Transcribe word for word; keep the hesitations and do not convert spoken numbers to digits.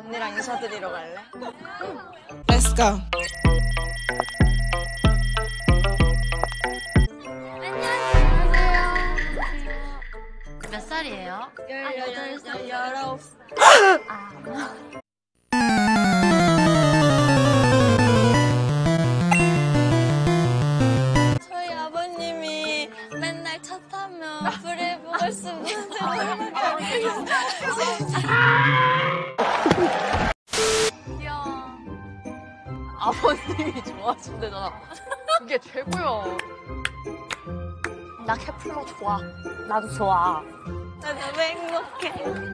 언니랑 인사드리러 갈래? Let's go. 몇 살이에요? 열여덟 살, 열아홉 살. 저희 아버님이 맨날 차 타면 브레이브걸 쓰는데 노래밖에 안 들려서. 귀여워. 아버님이 좋아하신대잖아. 그게 최고야. 나 케플러 좋아. 나도 좋아. 나 너무 행복해.